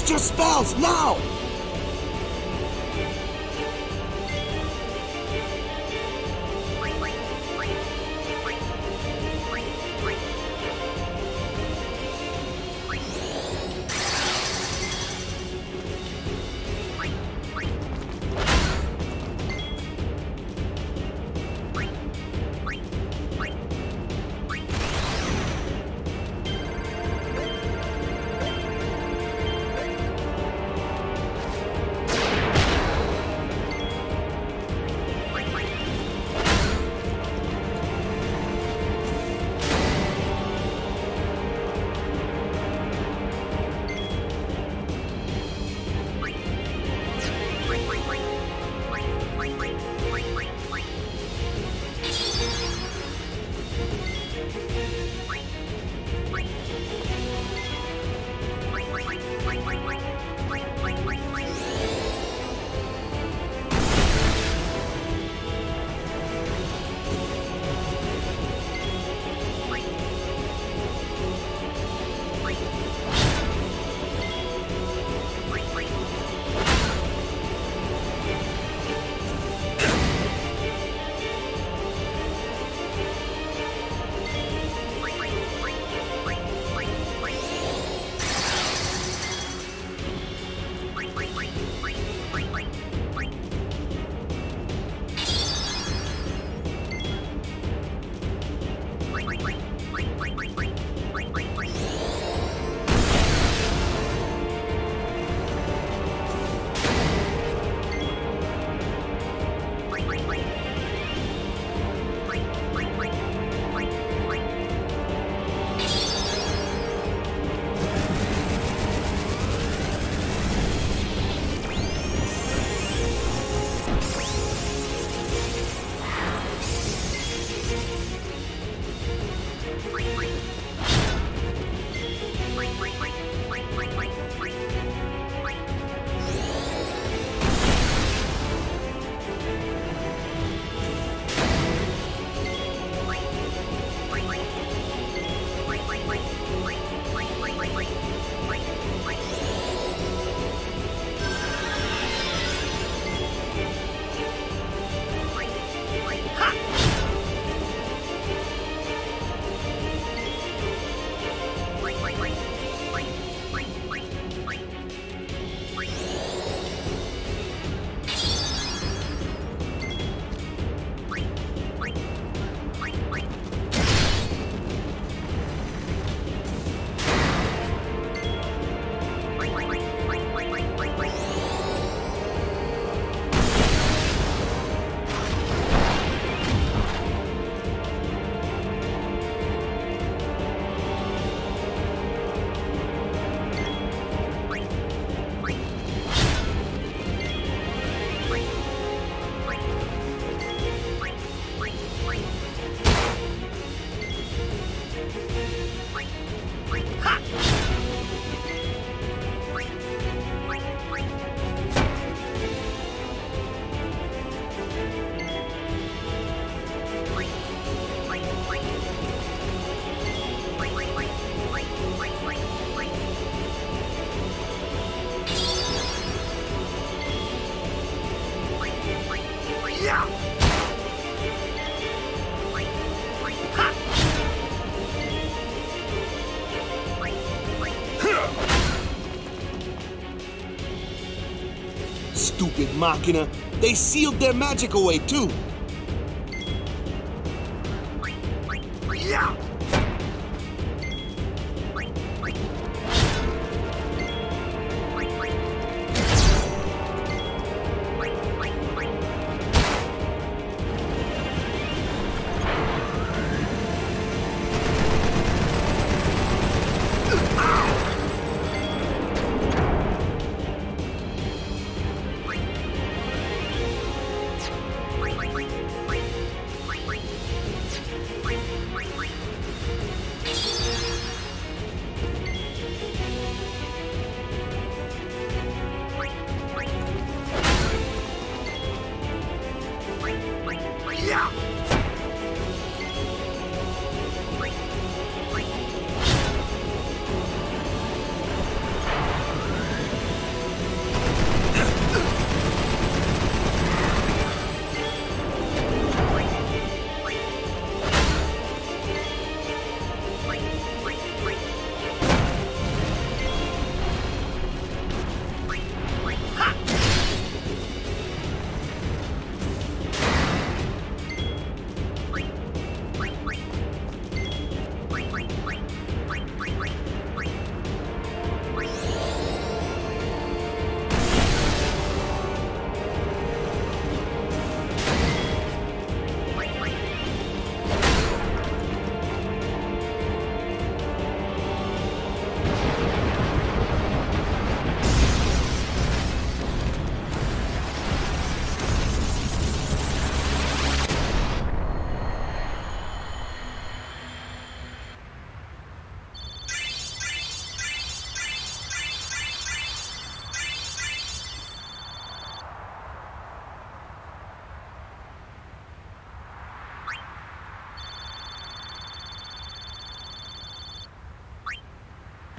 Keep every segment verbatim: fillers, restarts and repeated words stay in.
Cast your spells, now! Stupid Machina. They sealed their magic away, too. Yeah! Wait, wait, wait.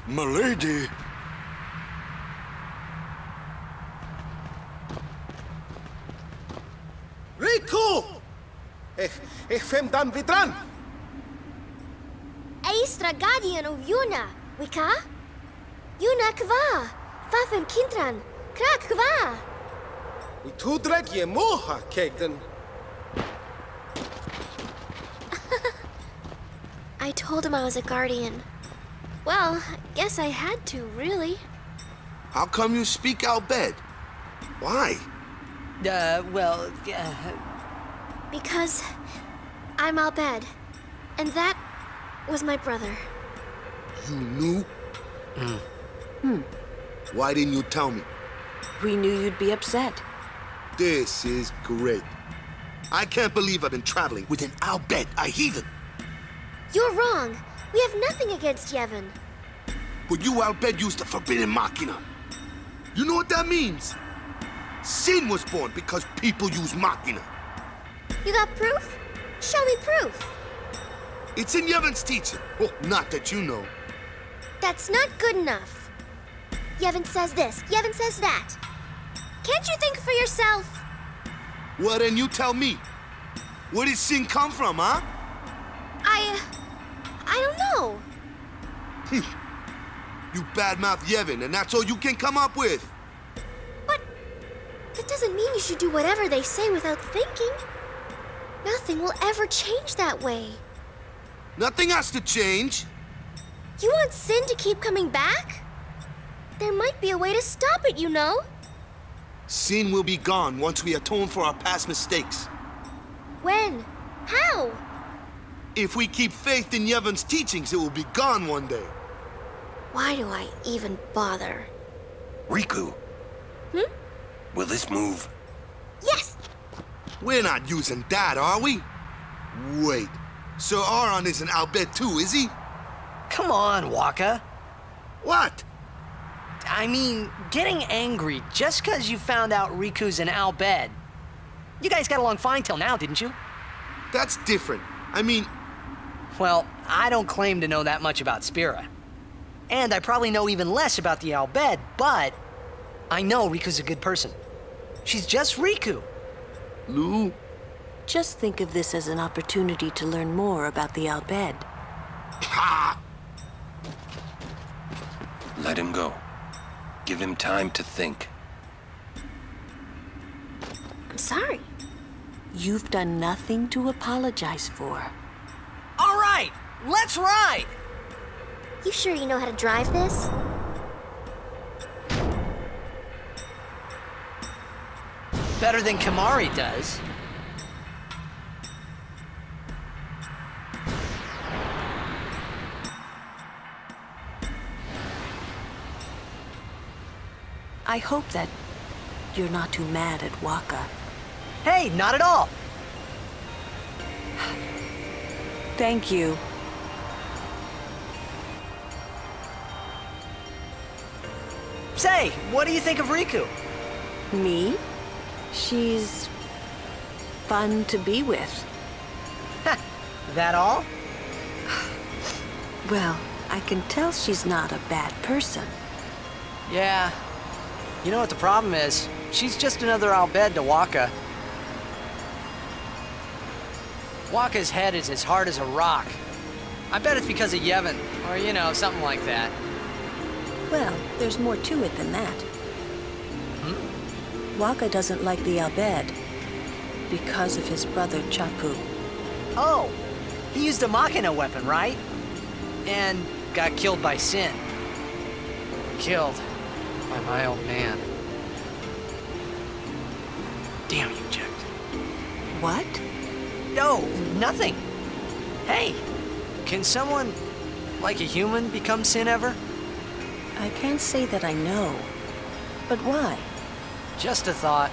Milady? Riku! Ich, ich fem dan vidran! Aistra Guardian of Yuna, Wika? Yuna Kva, Fafem Kintran, Krak Kva. I tudreg je moha, kegden. I told him I was a guardian. Well, I guess I had to, really. How come you speak Al Bhed? Why? Uh, well, uh... Because I'm Al Bhed, and that was my brother. You knew? Mm. Hmm. Why didn't you tell me? We knew you'd be upset. This is great. I can't believe I've been traveling with an Al Bhed, a heathen. You're wrong. We have nothing against Yevon. But you, Al Bhed, used the forbidden machina. You know what that means? Sin was born because people use machina. You got proof? Show me proof. It's in Yevon's teaching. Well, not that you know. That's not good enough. Yevon says this, Yevon says that. Can't you think for yourself? Well, then you tell me. Where did sin come from, huh? I... I don't know. You badmouth Yevon, and that's all you can come up with. But that doesn't mean you should do whatever they say without thinking. Nothing will ever change that way. Nothing has to change. You want sin to keep coming back? There might be a way to stop it, you know? Sin will be gone once we atone for our past mistakes. When? How? If we keep faith in Yevon's teachings, it will be gone one day. Why do I even bother? Riku. Hmm? Will this move? Yes! We're not using that, are we? Wait. Sir Aron isn't Al Bhed too, is he? Come on, Waka. What? I mean, getting angry just because you found out Riku's an Al Bhed. You guys got along fine till now, didn't you? That's different. I mean... Well, I don't claim to know that much about Spira. And I probably know even less about the Al Bhed, but I know Riku's a good person. She's just Riku. Lou? Just think of this as an opportunity to learn more about the Al Bhed. Ha! Let him go. Give him time to think. I'm sorry. You've done nothing to apologize for. All right, let's ride! You sure you know how to drive this? Better than Kamari does. I hope that you're not too mad at Waka. Hey, not at all. Thank you. Say, what do you think of Riku? Me? She's fun to be with. That all? Well, I can tell she's not a bad person. Yeah. You know what the problem is? She's just another Al Bhed to Waka. Waka's head is as hard as a rock. I bet it's because of Yevon, or, you know, something like that. Well, there's more to it than that. Hmm? Waka doesn't like the Al Bhed because of his brother Chapu. Oh, he used a Machina weapon, right? And got killed by Sin. Killed by my old man. Damn you, Jack. What? No, nothing. Hey, can someone, like a human, become Sin ever? I can't say that I know. But why? Just a thought.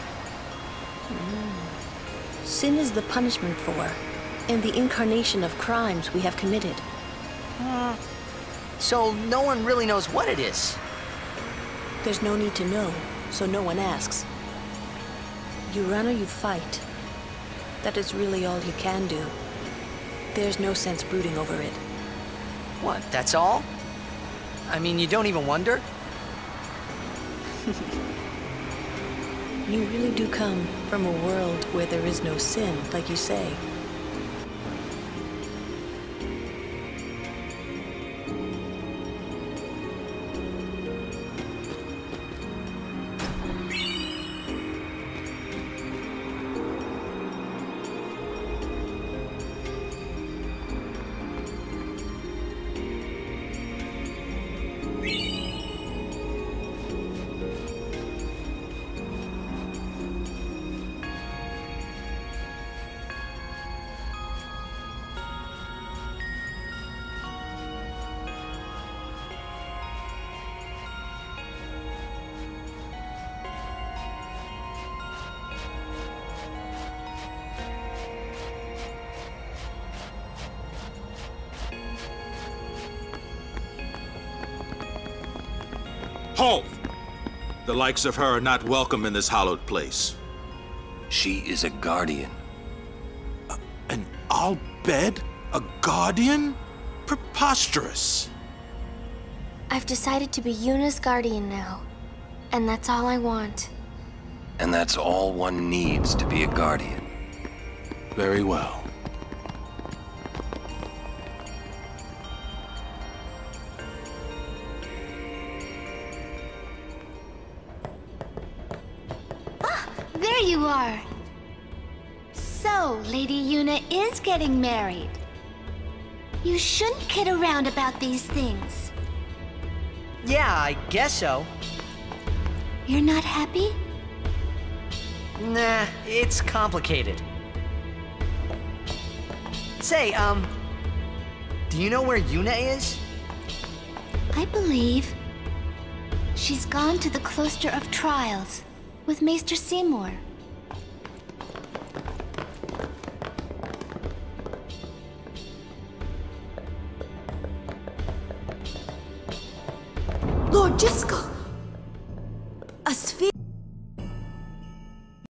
Mm. Sin is the punishment for, and the incarnation of crimes we have committed. Hmm. So no one really knows what it is. There's no need to know, so no one asks. You run or you fight. That is really all you can do. There's no sense brooding over it. What, that's all? I mean, you don't even wonder? You really do come from a world where there is no sin, like you say. Halt! The likes of her are not welcome in this hallowed place. She is a guardian. Uh, an Al-Bhed? A guardian? Preposterous. I've decided to be Yuna's guardian now. And that's all I want. And that's all one needs to be a guardian. Very well. There you are. So, Lady Yuna is getting married. You shouldn't kid around about these things. Yeah, I guess so. You're not happy? Nah, it's complicated. Say, um, do you know where Yuna is? I believe she's gone to the Cloister of Trials with Maester Seymour. Lord Jiskel!